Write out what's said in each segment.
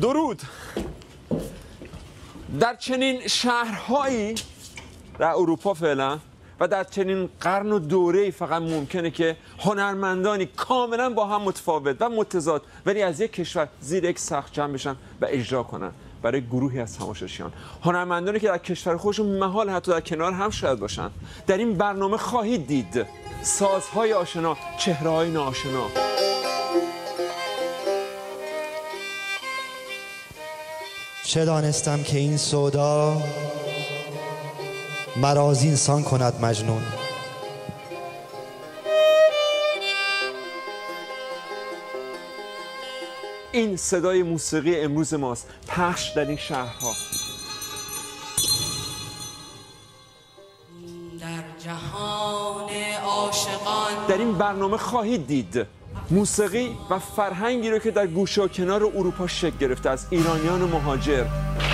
درود. در چنین شهرهایی در اروپا فعلا و در چنین قرن و دوره‌ای فقط ممکنه که هنرمندانی کاملا با هم متفاوت و متضاد ولی از یک کشور زیر یک سقف جمع بشن و اجرا کنن برای گروهی از تماشاچیان. هنرمندانی که در کشور خودشون محال حتی در کنار هم شاید باشن. در این برنامه خواهید دید سازهای آشنا، چهره‌های ناآشنا. چه دانستم که این سودا مرا از اینسان کند مجنون. این صدای موسیقی امروز ماست، پخش در این شهرها. در جهان عاشقان در این برنامه خواهید دید موسیقی و فرهنگی رو که در گوشه و کنار اروپا شکل گرفته از ایرانیان و مهاجر.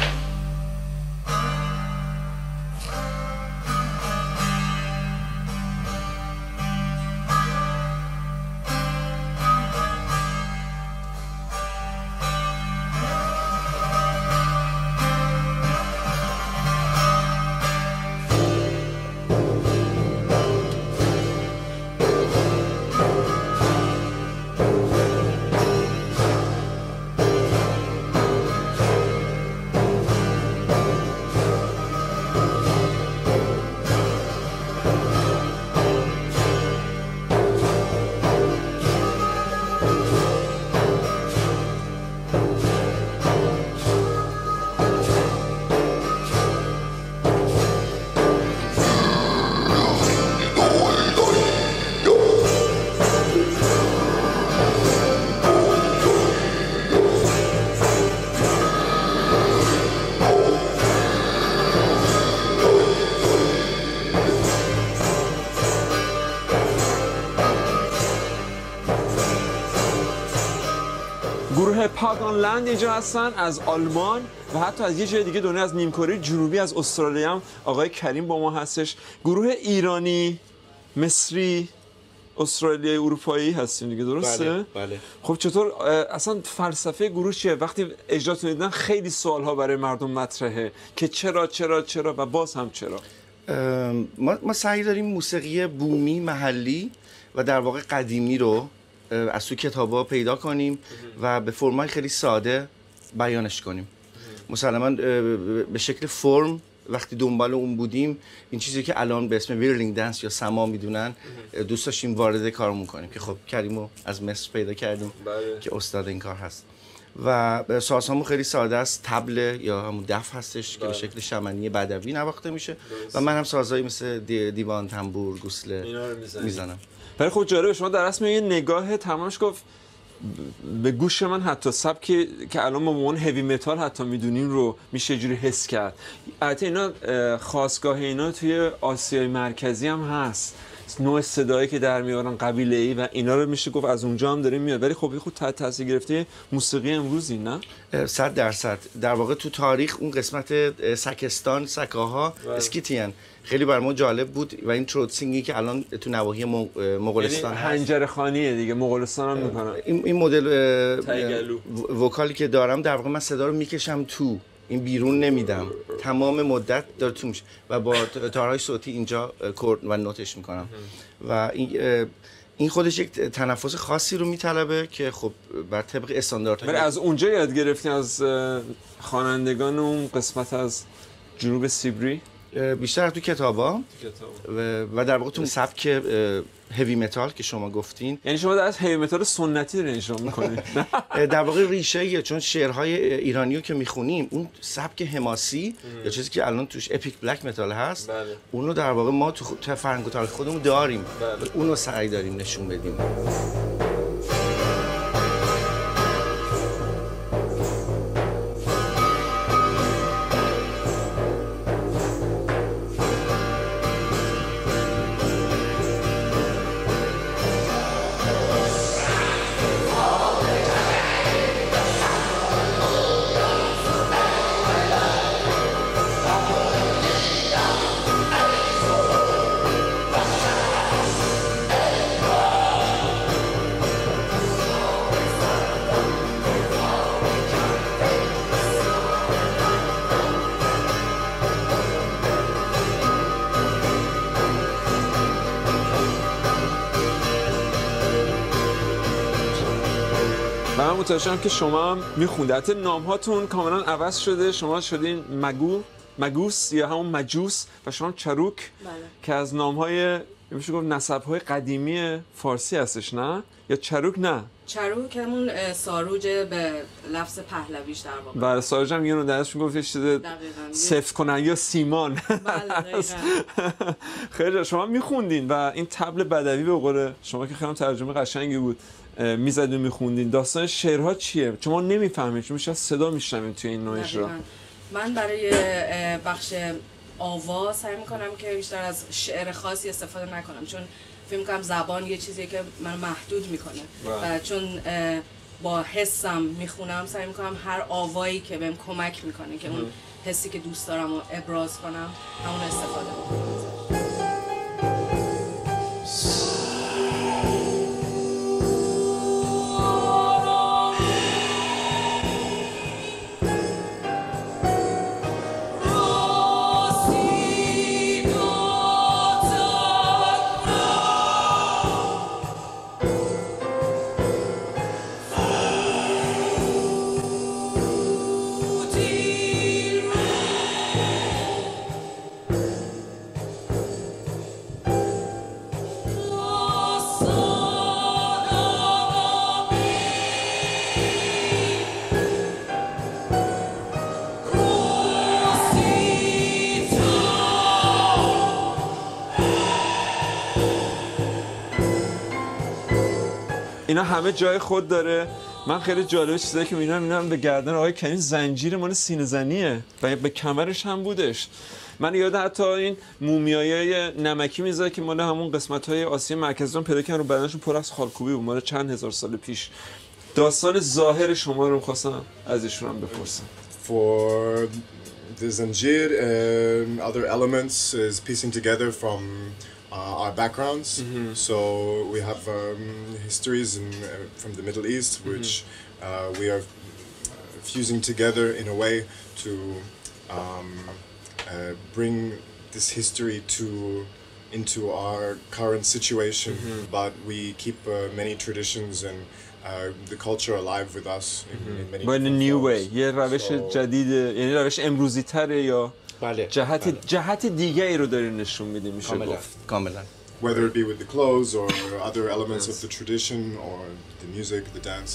گروه پاگانلند اینجا هستن از آلمان و حتی از یه جای دیگه دنیا، از نیمکره جنوبی، از استرالیا هم آقای کریم با ما هستش. گروه ایرانی، مصری، استرالیایی، اروپایی هستیم دیگه، درسته؟ بله. خب چطور اصلا فلسفه گروه چیه؟ وقتی اجراتون دیدن خیلی سوال‌ها برای مردم مطرحه که چرا و باز هم چرا؟ ما سعی داریم موسیقی بومی محلی و در واقع قدیمی رو از تو کتابا پیدا کنیم و به فرمای خیلی ساده بیانش کنیم. مسلماً به شکل فرم وقتی دنبال اون بودیم، این چیزی که الان به اسم ویرلینگ دنس یا سما میدونن، دوست داشتیم وارد کارمون کنیم که خب کریمو از مصر پیدا کردیم که استاد این کار هست و سازهامون خیلی ساده است. طبل یا همون دف هستش که به شکل شمنی بدوی نواخته میشه و من هم سازهایی مثل دیوان، تنبور، گوسله میزنم. برای خود جالبه شما در اصل یه نگاه تمامش گفت به گوش من حتی سبکی که الان ما به عنوان هیوی متال حتی میدونیم رو میشه جوری حس کرد. البته اینا خاصگاه اینا توی آسیای مرکزی هم هست، نوع صدایی که در میارن قبیله‌ای و اینا رو میشه گفت از اونجا هم داره میاد، ولی خب خود تاثیر گرفته موسیقی امروزی نه؟ 100% در واقع تو تاریخ اون قسمت سکستان، سکاها اسکیتیان خیلی برای ما جالب بود و این تروتسینگی که الان تو نواحی مغولستان هست، حنجره خانیه دیگه، مغولستان هم میکنن این مدل وکالی که دارم در واقع من صدا رو میکشم تو، این بیرون نمیدم، تمام مدت داره تو میشه و با تارهای صوتی اینجا کورد و نوتش میکنم و این خودش یک تنفس خاصی رو میطلبه که خب بر طبق استانداردهای. از اونجا یاد گرفتین از خوانندگان اون قسمت از جنوب سیبری؟ بیشتر تو کتابا و در واقع تو سبک هیوی متال که شما گفتین. یعنی شما از هیوی متال سنتی رو اجرا میکنید؟ در واقع ریشه، چون شعرهای ایرانی رو که میخونیم اون سبک حماسی یا چیزی که الان توش اپیک بلک متال هست، اون رو در واقع ما تو فرهنگ و تاریخ خودمون داریم، اون رو سعی داریم نشون بدیم. متوجه شدم که شما هم میخوندید. حتی نام هاتون کاملا عوض شده. شما شدین مگوس یا همون مجوس و شما چروک که از نام های میشه گفت نسب های قدیمی فارسی هستش، نه؟ یا چروک؟ نه، چروک همون ساروج به لفظ پهلویش در واقع. بله، ساروج هم یه درش میگفت یه چیز سفت کنن یا سیمان. بله خیلی شما میخوندین و این طبل بدوی به قول شما که خیلی ترجمه قشنگی بود میزدین میخوندین. داستان شعرها چیه؟ شما نمیفهمید، چون میشه صدا میشنوید توی این نوع اجرا. من برای بخش آواز سعی میکنم که بیشتر از شعر خاصی استفاده نکنم، چون فکر میکنم زبان یه چیزیه که منو محدود میکنه و چون با حسم میخونم سعی میکنم هر آوایی که بهم کمک میکنه که اون حسی که دوست دارم رو ابراز کنم همون استفاده میکنم. اینا همه جای خود داره. من خیلی جالبه چیزایی که میبینم به گردن آقای کنی زنجیر مال سینه زنیه و به کمرش هم بودش. من یادم حتی این مومیایی نمکی میذاره که مال همون قسمت‌های آسیا مرکزی رو پیدا کردن، رو بدنشون پر از خالکوبی بود، مال چند هزار سال پیش. داستان ظاهر شما رو می‌خواستم از ایشون هم بپرسم. For the zanjir and other elements is piecing together from our backgrounds. So we have histories from the Middle East, which we are fusing together in a way to bring this history into our current situation, but we keep many traditions and the culture alive with us in many But in a new way. forms. یه روش جدید، یعنی روش امروزی تره یا بله. جهت دیگه ای رو دارین نشون میدیم میشه گفت. کاملا. Whether it be with the clothes or other elements of the tradition or the music, the dance.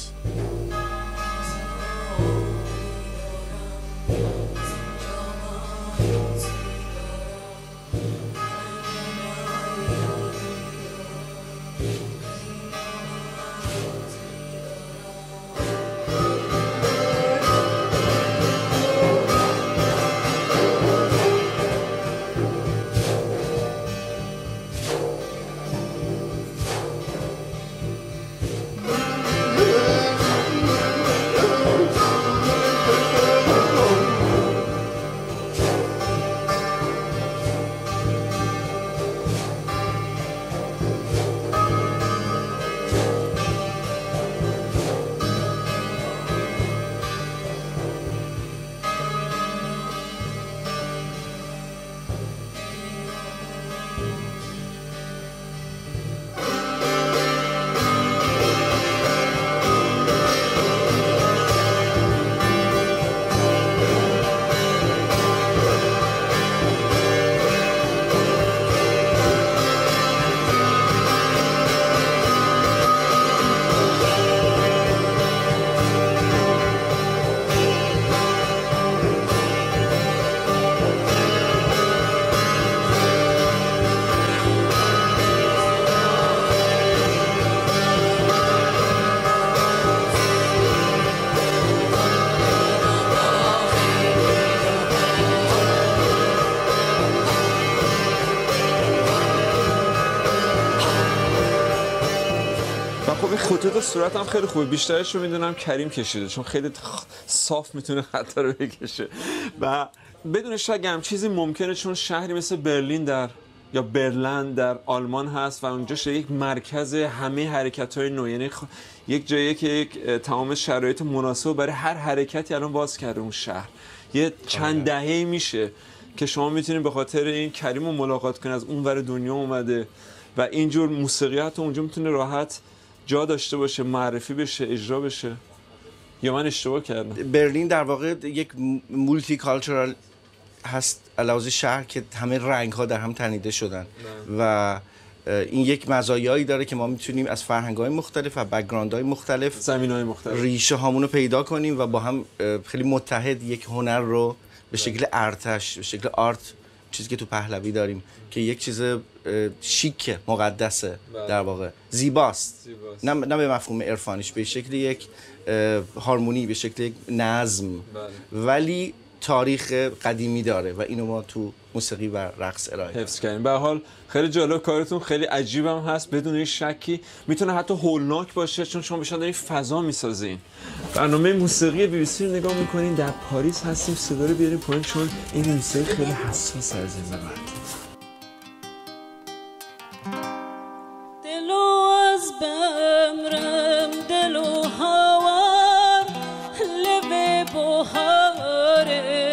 خطوط صورت هم خیلی خوبه. بیشترش رو میدونم کریم کشیده، چون خیلی صاف میتونه خطا رو بکشه و بدون شک هم چیزی ممکنه، چون شهری مثل برلین یا برلن در آلمان هست و اونجا شده یک مرکز همه حرکت‌های نو، یعنی یک جایی که یک تمام شرایط مناسب برای هر حرکتی الان باز کرده اون شهر. یه چند دهه‌ای میشه که شما میتونید به خاطر این کریم رو ملاقات کنید، از اون ور دنیا اومده و اینجور موسیقیات اونجا میتونه راحت جا داشته باشه، معرفی بشه، اجرا بشه. یا من اشتباه کردم؟ برلین در واقع یک مولتی کالچورال هست علاوه شهر که همه رنگ ها در هم تنیده شدن و این یک مزایایی داره که ما میتونیم از فرهنگ‌های مختلف و بک‌گراند‌های مختلف زمین‌های مختلف ریشه هامون رو پیدا کنیم و با هم خیلی متحد یک هنر رو به شکل ارتش، به شکل آرت، چیزی که تو پهلوی داریم که یک چیز شیک مقدسه، در واقع زیباست. نه به مفهوم عرفانیش، به شکل یک هارمونی، به شکل یک نظم، ولی تاریخ قدیمی داره و اینو ما تو موسیقی و رقص ارائه حفظ کردیم. به هر حال خیلی جالب کارتون، خیلی عجیبم هست، بدون هیچ شکی میتونه حتی هولناک باشه چون شما بیشتر دارین فضا میسازین. برنامه موسیقی BBC رو نگاه میکنین، در پاریس هستیم، صدا رو بیاریم پایین چون این موسیقی خیلی حساس از این بعد. دلو از بمرم دلو هوار لب بهاره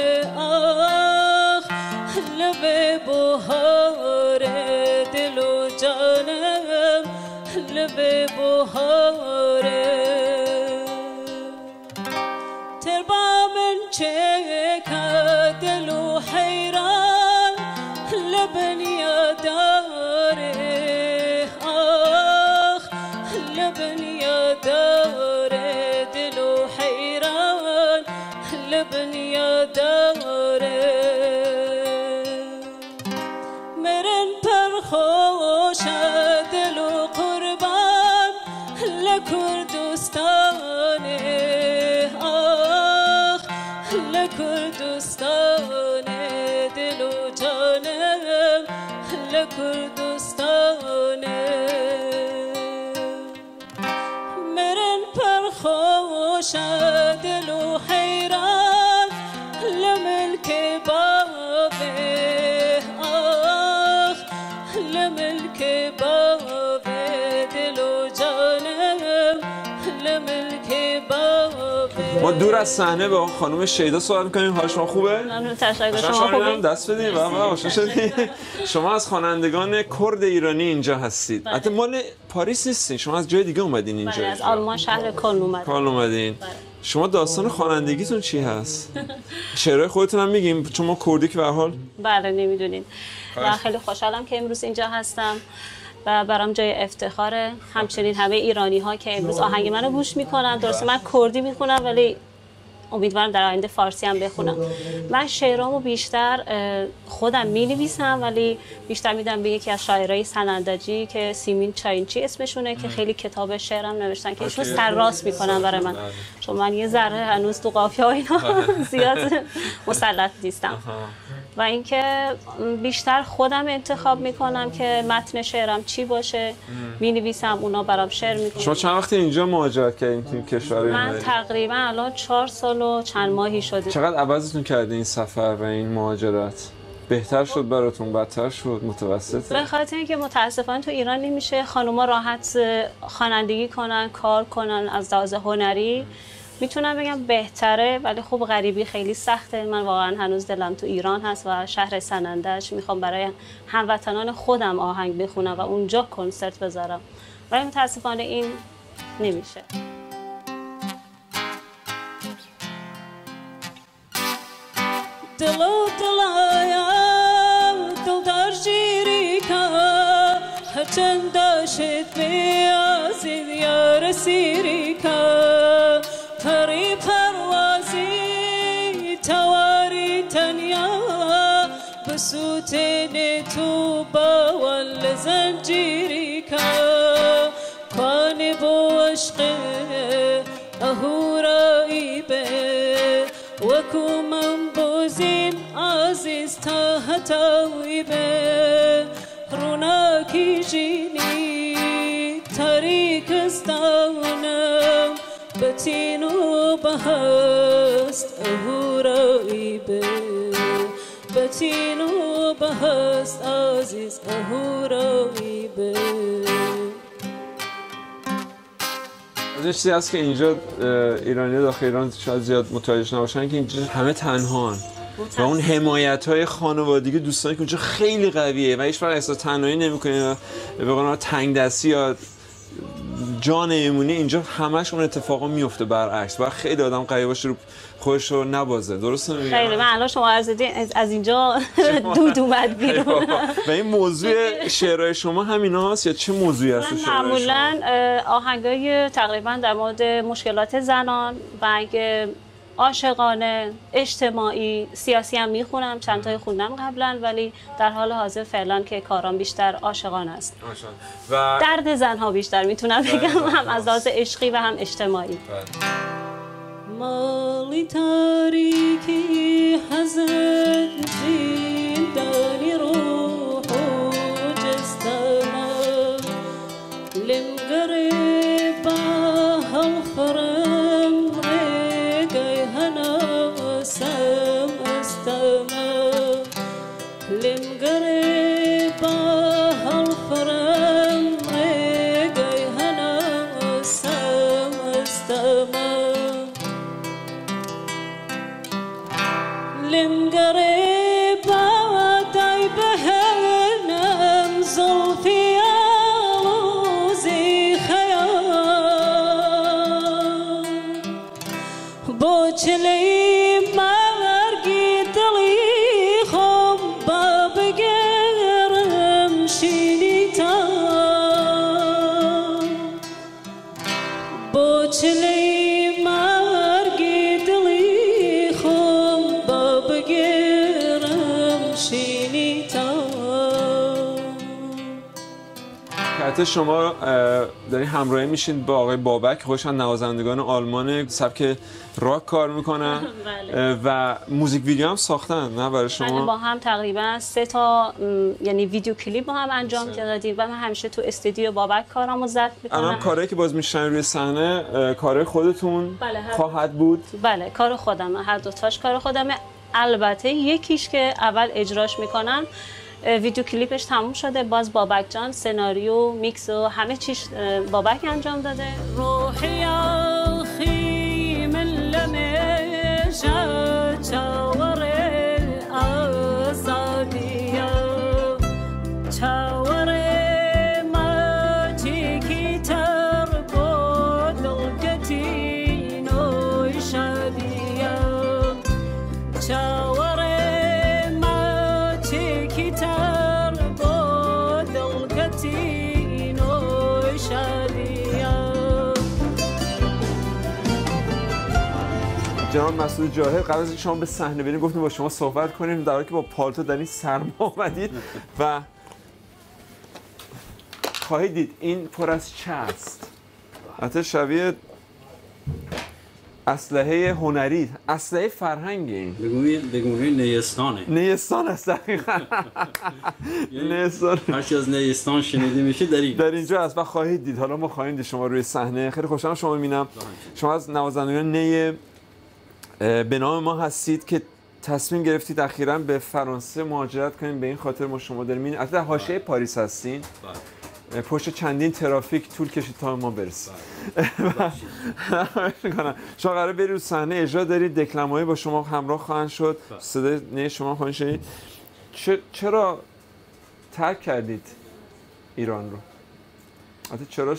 لب بهاره دلو جانم لب بهاره تربا من چکا دلو حیران لبن یاداره لبن یاداره دلو حیران لبن یاداره خوش دل و قربان لکردستان آخ لکردستان دل و جانم لکردستان مرن پر خوش دل و حیران لملک بابه لملك باب دل و جانم لملك باب. ما دور از صحنه با خانم شیدا صحبت می‌کنیم. حال شما خوبه؟ ممنون، تشکر. شما خوبه؟ دست بدید. شما از خوانندگان کرد ایرانی اینجا هستید. البته مال پاریس نیستین، شما از جای دیگه اومدین اینجا. بله، از آلمان شهر کلن اومدین. شما داستان خوانندگیتون چی هست؟ شعرهای خودتون هم میگیم چون ما کردی که به هر حال بله نمیدونین. و خیلی خوشحالم که امروز اینجا هستم و برام جای افتخاره. همچنین همه ایرانی ها که امروز آهنگ منو گوش میکنن. درسته من کردی میخونم ولی امیدوارم در آینده فارسی هم بخونم. من شعرامو بیشتر خودم مینویسم ولی بیشتر میدم به یکی از شاعرای سنندجی که سیمین چاینچی اسمشونه که خیلی کتاب شعرم نوشتن که ایشون سرراست میکنن برای من، چون من یه ذره هنوز تو قافیه ها اینا زیاد مسلط نیستم. و اینکه بیشتر خودم انتخاب میکنم که متن شعرم چی باشه، مینویسم، اونا برام شعر میکنن. شما چند وقت اینجا مهاجرت کردین تو کشور؟ من تقریبا الان 4 سال و چند ماهی شده. چقدر عوضتون کرده این سفر و این مهاجرت؟ بهتر شد براتون، بدتر شد، متوسطه؟ به خاطر اینکه متاسفانه تو ایران نمیشه خانوما راحت خوانندگی کنن، کار کنن. از لحاظ هنری میتونم بگم بهتره، ولی خب غریبی خیلی سخته. من واقعا هنوز دلم تو ایران هست و شهر سنندج میخوام برای هموطنان خودم آهنگ بخونم و اونجا کنسرت بذارم، ولی متاسفانه این نمیشه. دلو دلایا دل در جیری که هرچند داشت بیازید یار سیری که پری پروازی تواری تنیا بسوتین تو باول زنجیری که کانی بو عشق اهورایی به وکو من بوزین عزیز تا هتاوی به روناکی جینی تاریک استانم بتین و بهست اهورایی به بتین و بهست عزیز اهورایی به. از چیزی هست که اینجا ایرانی داخل ایران شاید زیاد متوجه نباشن که اینجا همه تنهان و اون حمایت‌های خانوادگی دوستانی که اونجا خیلی قویه و هیچ وقت احساس تنهایی نمی‌کنی و به قول تنگ دستی یا جا نمیمونی اینجا همش اون اتفاقا میفته برعکس و خیلی آدم قوی باشه رو خودش رو نبازه. درسته میگم؟ خیلی. من الان شما از اینجا دود اومد بیرون. و این موضوع شعرهای شما همیناست یا چه موضوعی هست تو شعرهای شما؟ معمولا آهنگای تقریبا در مورد مشکلات زنان و اگه عاشقانه، اجتماعی، سیاسی هم میخونم، چند تای خوندم قبلا، ولی در حال حاضر فعلا که کارام بیشتر عاشقانه است و درد زنها بیشتر میتونم بگم، هم از لحاظ عشقی و هم اجتماعی. مالی تاریکی حزن زندانی روح و جستم لمقرب هالفرم رقای هنا سم استم لمقرب هالفرم رقای هنا سم استم لمقرب دای بهنم زلفی آلوزی خیال بوچلی مرگی دلی خوب بگرم شینیتا بوچلی حتی شما دارین همراهی میشین با آقای بابک، خودشان نوازندگان آلمان سبک راک کار میکنن و موزیک ویدیو هم ساختن نه برای شما؟ با هم تقریبا 3 تا یعنی ویدیو کلیپ با هم انجام دادیم و من همیشه تو استودیو بابک کارامو ضبط میکنم. الان کارهایی که باز میشن روی صحنه کارهای خودتون خواهد بود؟ بله کار خودمه، هر دو تاش کار خودمه. البته یکیش که اول اجراش میکنم ویدیو کلیپش تموم شده، باز بابک جان سناریو میکس و همه چیش بابک انجام داده. روحی آخی من لمجا چاور آزادیا چاور ما چیکی تر بودلگتی نوی شادیا چاور جناب مسعود جاهد قبل از اینکه شما به صحنه بریم گفتیم با شما صحبت کنیم در حالی که با پالتو در این سرما آمدید و خواهید دید این پر از چه است. حتی شبیه اسلحه هنری، اسلحه فرهنگی این. بگویی نیستانه. نیستان است دقیقاً. نیستان. هرچی از نیستان شنیده میشه در اینجا است و خواهید دید. حالا ما خواهیم دید شما روی صحنه. خیلی خوشحالم شما میبینم. شما از نوازندگان نی به نام ما هستید که تصمیم گرفتید اخیراً به فرانسه مهاجرت کنید. به این خاطر ما شما داریم این در حاشیه پاریس هستین. پشت چندین ترافیک طول کشید تا ما برسید. شما قراره برید رو صحنه اجرا دارید، دکلمه‌ای با شما همراه خواهند شد، صدای نی شما خواهند شنید. چرا ترک کردید ایران رو؟ البته چرا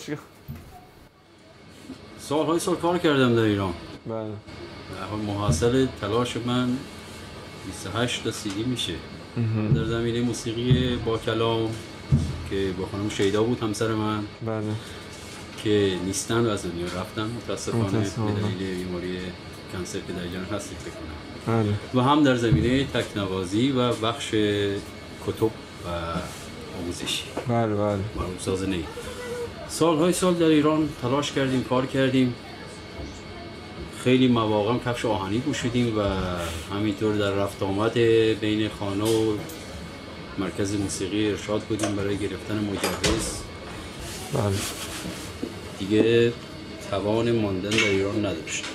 سالهای سال کار کردم در ایران. بله. محاصل تلاش من 28 تا CD میشه در زمینه موسیقی با کلام که با خانم شیدا بود همسر من. بله. که نیستن و از دنیا رفتن متاسفانه به دلیل بیماری کانسر که در جان هستید فکر کنم. بله. و هم در زمینه تکنوازی و بخش کتب و آموزشی. بله بله. مرحوم ساز نی. سالهای سال در ایران تلاش کردیم، کار کردیم. خیلی مواقع کفش آهنی پوشیدیم و همینطور در رفت آمد بین خانه و مرکز موسیقی ارشاد بودیم برای گرفتن مجوز. بله. دیگه توان ماندن در ایران نداشت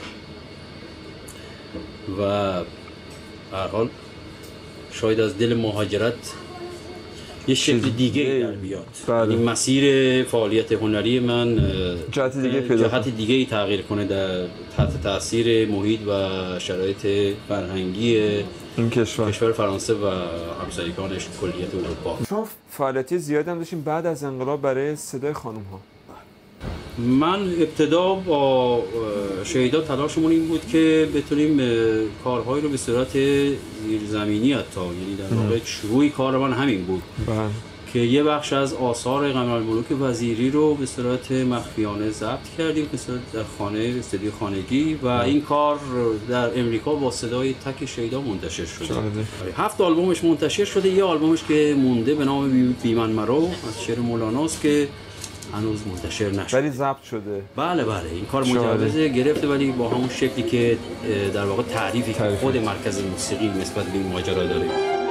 و هر حال شاید از دل مهاجرت یه شکل دیگه در بیاد. بله. این مسیر فعالیت هنری من جهت دیگه تغییر کنه در تحت تاثیر محیط و شرایط فرهنگی این کشور فرانسه و همسایگانش کلیت اروپا. شما فعالیتی زیادی هم داشتیم بعد از انقلاب برای صدای خانم ها. من ابتدا با شهیدا تلاشمون این بود که بتونیم کارهایی رو به صورت زیرزمینی حتی، یعنی در واقع شروع کار من همین بود که یه بخش از آثار قمرالملوک وزیری رو به صورت مخفیانه ضبط کردیم به صورت در خانه استودیو خانگی و این کار در امریکا با صدای تک شهیدا منتشر شده. 7 آلبومش منتشر شده. یه آلبومش که مونده به نام بی من مرو از شعر مولاناست که هنوز منتشر نشده ولی ضبط شده. بله این کار مجوز گرفته ولی با همون شکلی که در واقع تعریفی که خود مرکز موسیقی نسبت به این ماجرا داره.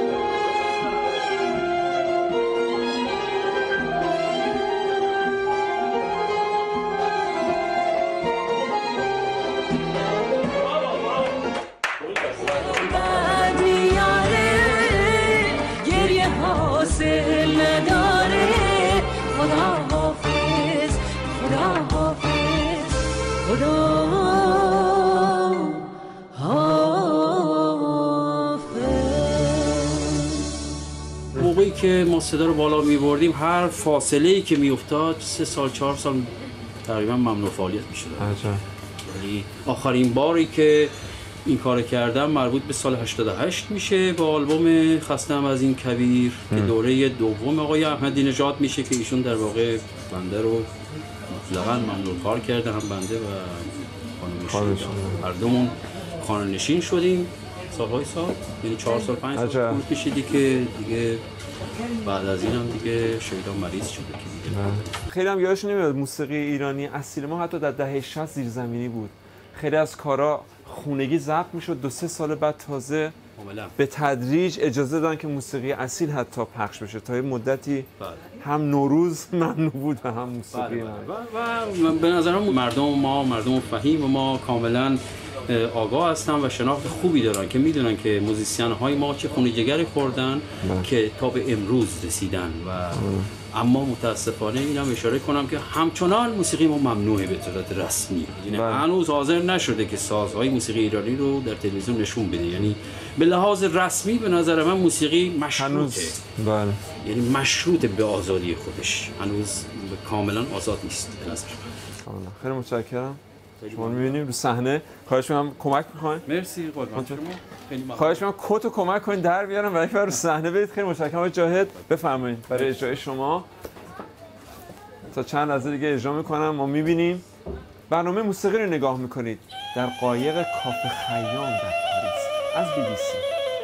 موقعی که ما صدا رو بالا می‌بردیم هر فاصله‌ای که می‌افتاد 3 سال 4 سال تقریبا ممنوع فعالیت می‌شد. یعنی آخرین باری که این کار کردم مربوط به سال 88 میشه با آلبوم خسته‌ام از این کبیر که دوره دوم آقای احمدی نژاد میشه که ایشون در واقع بنده رو مطلقاً ممنوع کار کرده، هم بنده و خانم نشین هر دومون خانه نشین شدیم سالهای سال، یعنی 4 سال 5 سال طول کشیدی که دیگه بعد از این هم دیگه شهیدا مریض شده که دیگه خیلی هم یادش نمیاد موسیقی ایرانی اصیل ما حتی در دهه 60 زیرزمینی بود. خیلی از کارا خونگی ضبط میشد 2-3 سال بعد تازه به تدریج اجازه دادن که موسیقی اصیل حتی پخش بشه. تا یه مدتی هم نوروز ممنوع بود و هم موسیقی و به نظرم مردم فهیم و ما کاملا آگاه هستن و شناخت خوبی دارن که میدونن که موزیسین های ما چه خون جگری خوردن که تا به امروز رسیدن و اما متاسفانه اینم اشاره کنم که همچنان موسیقی ما ممنوعه به صورت رسمی، یعنی هنوز حاضر نشده که سازهای موسیقی ایرانی رو در تلویزیون نشون بده. یعنی به لحاظ رسمی به نظر من موسیقی مشروطه، یعنی مشروط به آزادی خودش، هنوز کاملا آزاد نیست به نظر من. خیلی متشکرم. شما می‌بینیم رو صحنه. خواهش می‌کنم کمک بکنید. مرسی قربان شما. خیلی ممنون. خواهش می‌کنم کتو کمک کنید در بیارم و یکبار رو صحنه برید. خیلی متشکرم آقای جاهد. بفرمایید برای اجرای شما. تا چند لحظه دیگه اجرا می‌کنم. ما می‌بینیم برنامه موسیقی رو نگاه می‌کنید در قایق کافه خیام در پاریس از BBC.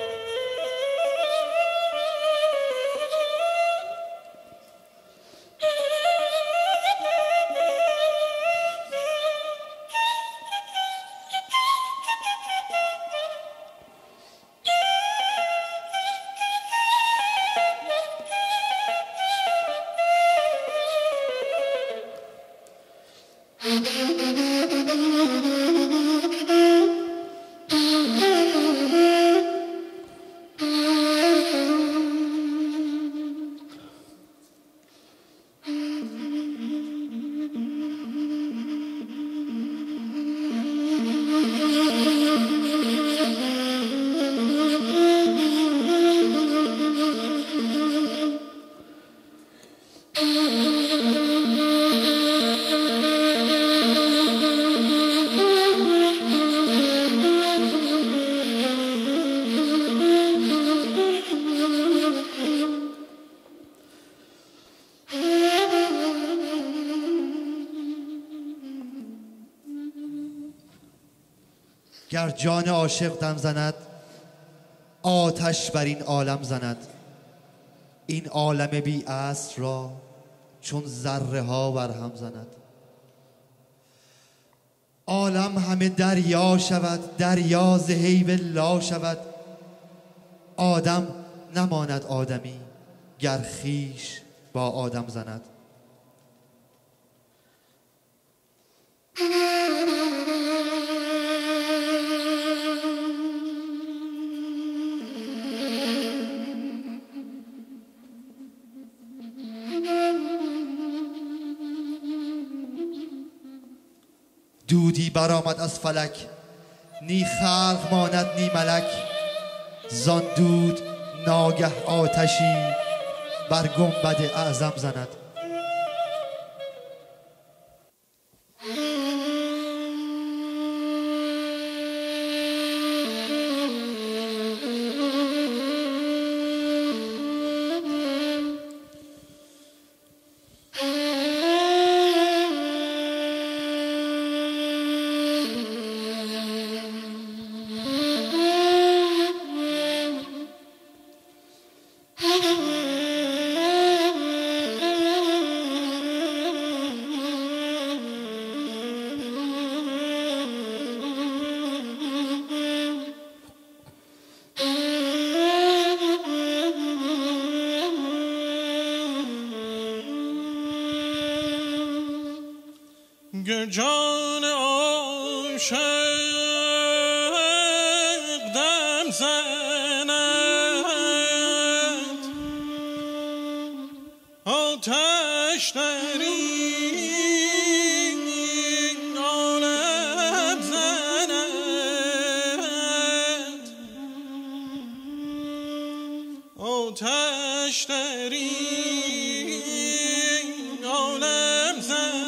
گر جان عاشق دم زند آتش بر این عالم زند، این عالم بی اصل را چون ذره ها بر هم زند. عالم همه دریا شود، دریا ز هیب لا شود، آدم نماند آدمی گر خویش با آدم زند. دودی برآمد از فلک، نی خلق ماند نی ملک، زان دود ناگه آتشی بر گنبد اعظم زند. گر جان عاشق دم زند آتش در این عالم زند آتش در این عالم زند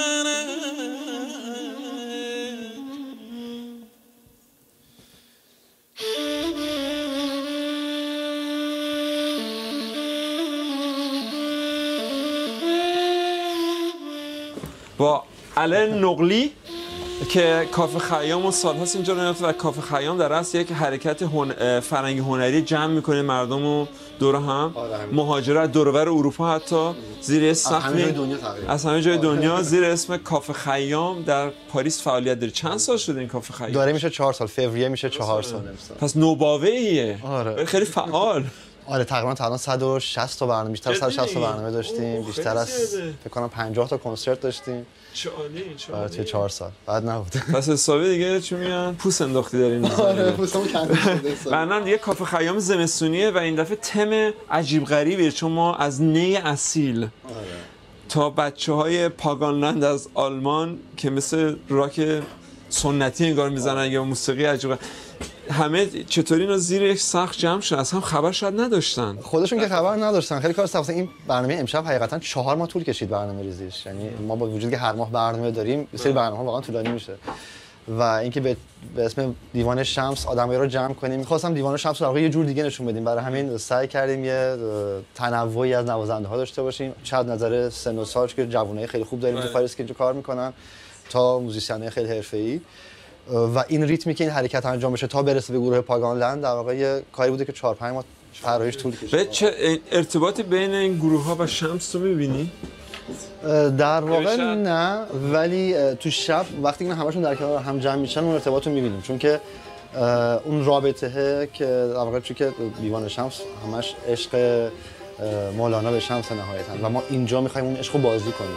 با علن نقلی که کافه خیام و سالهاست اینجا راه و کافه خیام در اصل یک حرکت فرهنگی هنری جمع میکنه مردم رو دور هم مهاجرت دور و بر اروپا حتی زیر سقف از همه جای دنیا زیر اسم کافه خیام در پاریس فعالیت داره. چند سال شده این کافه خیام؟ داره میشه 4 سال، فوریه میشه 4 سال. پس نوباوه‌ایه. آره. خیلی فعال. آره تقریبا تا الان 160 تا برنامه، بیشتر 160 تا برنامه داشتیم، بیشتر از فکر کنم 50 تا کنسرت داشتیم. چه عالی. آره توی 4 سال بعد نبود. پس حسابی دیگه چی میگن پوست انداختی در این. آره پوستمو کنده شده. بعدم دیگه کافه خیام زمستونیه و این دفعه تم عجیب غریبیه چون ما از نی اصیل تا بچه‌های پاگانلند از آلمان که مثل راک سنتی انگار میزنن یا موسیقی عجیب همه چطوری اینا زیر یک سقف جمع شدن اصلا خبر شاید نداشتن خودشون که خبر نداشتن. خیلی کار سخته. این برنامه امشب حقیقتا 4 ماه طول کشید برنامه ریزیش. یعنی ما با وجودی که هر ماه برنامه داریم یه سری برنامه‌ها واقعا طولانی میشه و اینکه به اسم دیوان شمس آدمایی رو جمع کنیم. می‌خواستم دیوان شمس رو یه جور دیگه نشون بدیم، برای همین سعی کردیم یه تنوعی از نوازنده‌ها داشته باشیم، چه از نظر سن و سال که جوانای خیلی خوب داریم تو پاریس که اینجا کار میکنن تا موزیسین‌های خیلی حرفه‌ای و این ریتمی که این حرکت انجام بشه تا برسه به گروه پاگانلند در واقع یه کاری بوده که 4-5 ماه طراحیش طول کشید. چه ارتباطی بین این گروه‌ها و شمس تو می‌بینی؟ در واقع نه، ولی تو شب وقتی که همشون در کنار هم جمع میشن اون ارتباط رو می‌بینیم، چون که اون رابطه که در واقع چون که دیوان شمس همش عشق مولانا به شمس نهایتاً و ما اینجا می‌خوایم اون عشق رو بازی کنیم.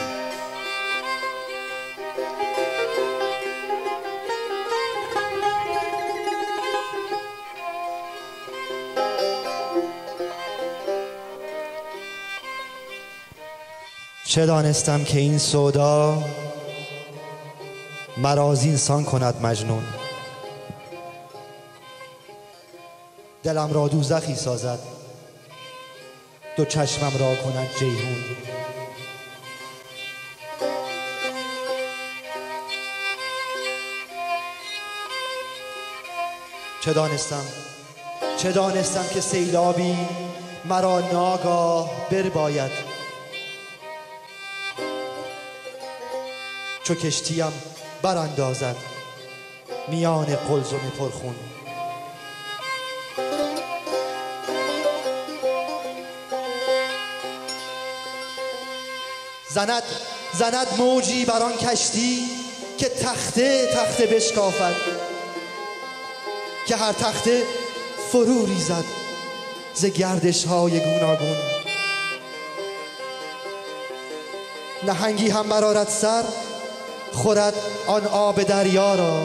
چه دانستم که این سودا مرا زینسان کند مجنون، دلم را دوزخی سازد دو چشمم را کند جیحون. چه دانستم که سیلابی مرا ناگاه برباید، چو کشتیم براندازد میان قلزم پرخون. زند موجی بر آن کشتی که تخته بشکافد، که هر تخته فرو ریزد ز گردش های گوناگون. نهنگی هم برآرد سر خورد آن آب دریا را،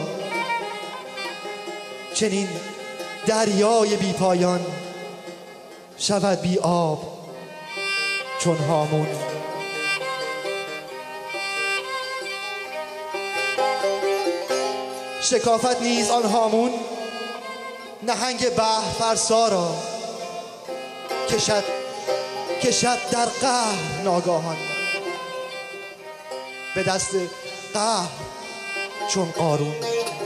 چنین دریای بی پایان شود بی آب چون هامون. شکافت نیز آن هامون نهنگ بحر فرسا را، کشد در قهر ناگاهان به دست قهر چون قارون.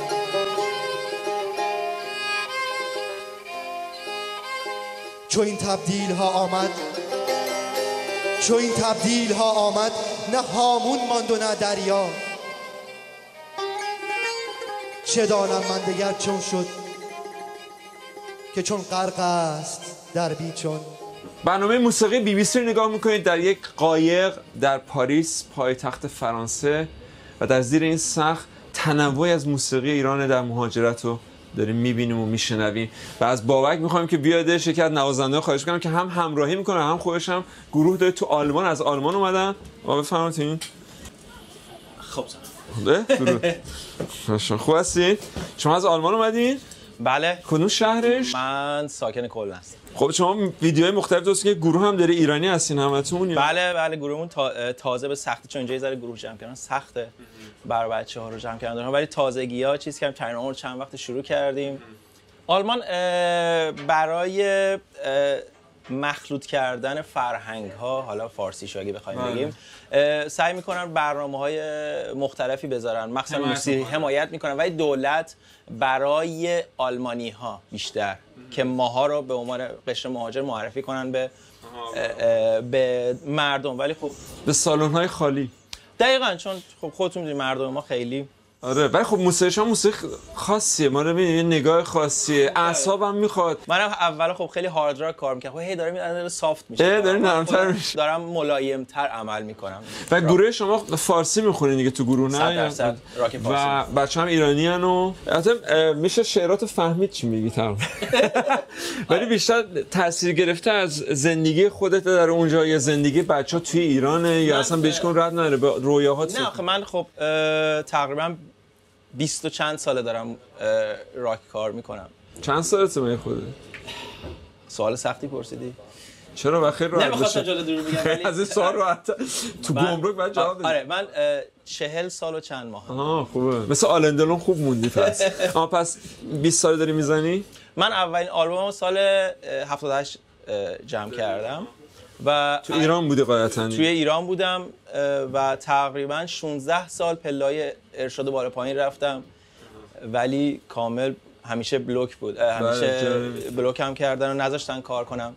چو این تبدیل ها آمد نه هامون ماند و نه دریا، چه دانم من دگر چون شد که چون غرق است در بیچون. برنامه موسیقی BBC رو نگاه میکنید در یک قایق در پاریس پایتخت فرانسه و در زیر این سقف تنوعی از موسیقی ایران در مهاجرت رو داریم میبینیم و میشنویم و از بابک میخوایم که بیادش یکی از نوازنده خواهش کنم که هم همراهی میکنه هم خودش هم گروه داره تو آلمان، از آلمان اومدن و بفرمایید. خب سلام. درود. خوب هستین؟ شما از آلمان اومدین؟ بله. کدوم شهرش؟ من ساکن کلن هستم. خب شما ویدیوهای مختلف دوست که گروه هم داره ایرانی هستین همتون؟ بله گروهمون تازه به سختی، چون اینجا یه ذره گروه جمع کردن سخته برای بچه‌ها رو جمع کردن، ولی تازگی‌ها چیز کردیم، ترانه‌ها رو چند وقت شروع کردیم. آلمان برای مخلوط کردن فرهنگ‌ها، حالا فارسیش اگه بخوایم بگیم، سعی می‌کنن برنامه‌های مختلفی بذارن، مثلا موسیقی حمایت می‌کنن، ولی دولت برای آلمانی‌ها بیشتر که ماها رو به عنوان قشر مهاجر معرفی کنن به مردم، ولی خب به سالن‌های خالی. دقیقاً، چون خب خودتون می‌دونید مردم ما خیلی آره، ولی خب موسیقیش هم موسیقی خاصیه، ما رو می‌بینید یه نگاه خاصیه، اعصابم میخواد. منم اول خب خیلی هارد راک کار می‌کردم، هی دارم سافت میشه، دارم نرم‌تر میشه، دارم ملایم‌تر عمل می‌کنم. و گروه شما فارسی می‌خونین دیگه تو گروه، نه؟ 100% راک فارسی. و بچه‌ها هم ایرانیان و البته میشه شعراتو فهمید چی میگی تمام. ولی بیشتر تاثیر گرفته از زندگی خودت در اونجا یا زندگی بچه‌ها توی ایرانه یا اصلا بهش کن رد نداره به رویاهات؟ نه آخه من خب تقریبا 20 و چند ساله دارم راک کار میکنم. چند سالته من خوده؟ سوال سختی پرسیدی؟ چرا بخیر راحت بشه؟ نمیخواستم جلو دور بگم ولی از این سوال راحت تو گمرک بعد جواب بدی. آره من 40 سال و چند ماه. خوبه، مثل آلندلون خوب موندی پس. پس 20 سال داری میزنی؟ من اولین آلبومم سال 78 جمع کردم و تو ایران بودی قاعدتاً؟ توی ایران بودم و تقریبا 16 سال پله‌های ارشاد بالا پایین رفتم، ولی کامل همیشه بلوک بود، همیشه بلوک هم کردن و نذاشتن کار کنم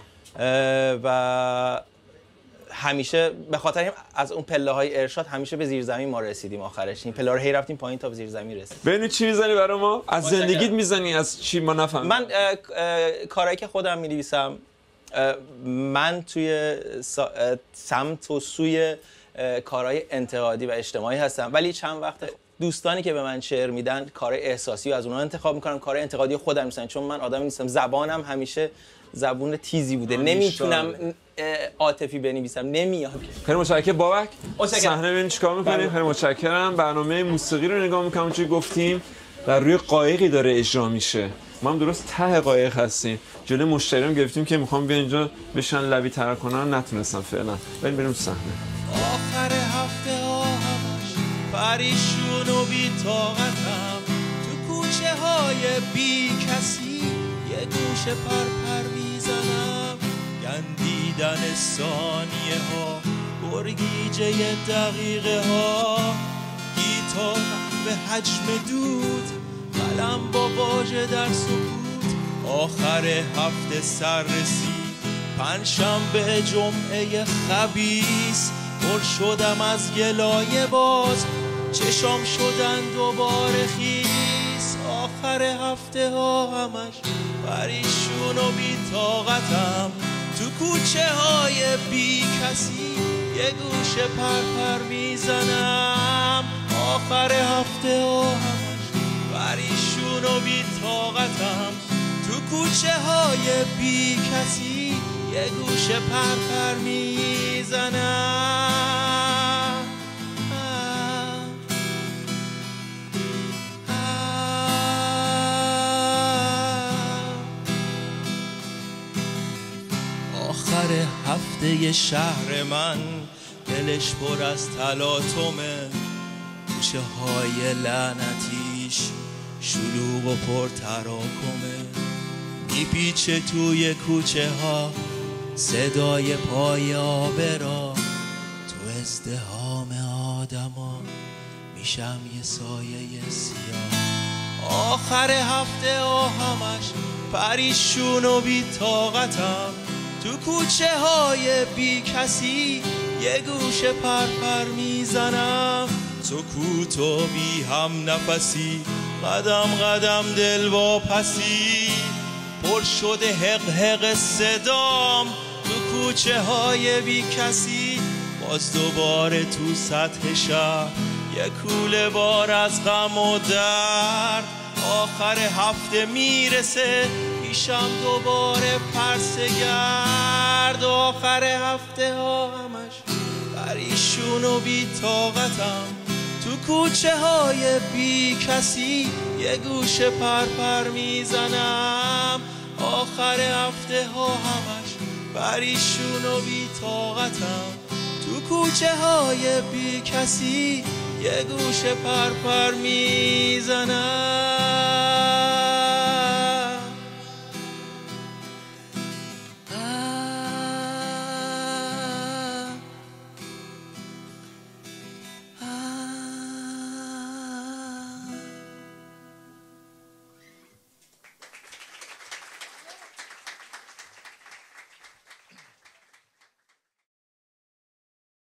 و همیشه به خاطر از اون پله‌های ارشاد همیشه به زیرزمین ما رسیدیم. آخرش این پله‌ها رو هی رفتیم پایین تا به زیرزمین رسیدیم. ببین چی میزنی برای ما؟ از زندگیت میزنی؟ از چی ما نفهمیم؟ من کارهایی که خودم می‌نویسم، من توی سمت و سوی کارهای انتقادی و اجتماعی هستم، ولی چند وقت دوستانی که به من شعر میدن کارهای احساسی و از اونها انتخاب میکنم، کارهای انتقادی خودم میسنم، چون من آدمی نیستم، زبانم همیشه زبون تیزی بوده، نمیتونم عاطفی بنویسم، نمیاد. خیلی متشکرم بابک. صحنه ببین چیکار می‌کنیم. خیلی متشکرم. برنامه موسیقی رو نگاه می‌کنم، چون گفتیم در روی قایقی داره اجرا میشه. ما هم درست ته قایق هستیم. جلوی مشتریام گرفتیم که میخوام بیان اینجا بشن لبی تر کنن، نتونستم فعلا. بریم صحنه. آخر هفته ها همش پریشون و بی طاقتم، تو کوچه های بی کسی یه گوشه پر میزنم، گندیدن ثانیه ها، گرگیجه دقیقه ها، گیتار به حجم دود، قلم با واژه در سکوت. آخر هفته سر رسید، پنجشنبه جمعه خبیث، پر شدم از گلایه باز، چشام شدن دوباره خیس. آخر هفته ها همش پریشون و بی طاقتم، تو کوچه های بی کسی یه گوشه پر میزنم. آخر هفته ها همش پریشون و بی طاقتم، تو کوچه های بی کسی یه گوشه پر میزنم. آخر هفته شهر من دلش پر از تلاطمه، کوچه های لعنتیش شلوغ و پر تراکمه، میپیچه توی کوچه ها صدای پای آبرا، تو ازدحام آدما میشم یه سایه سیاه. آخر هفته ها همش پریشون و بی طاقتم، تو کوچه های بی کسی یه گوشه پر میزنم. سکوت و بی هم نفسی، قدم قدم دل واپسی، پر شده حق صدام تو کوچه های بی کسی. باز دوباره تو سطح شهر یه کوله بار از غم و درد. آخر هفته میرسه پیشم دوباره پرسگرد. آخر هفته ها همش پریشون و بی طاقتم، تو کوچه های بی کسی یه گوشه پرپر میزنم. آخر هفته ها همش پریشون و بی طاقتم. تو کوچه های بی کسی یه گوشه پرپر میزنم.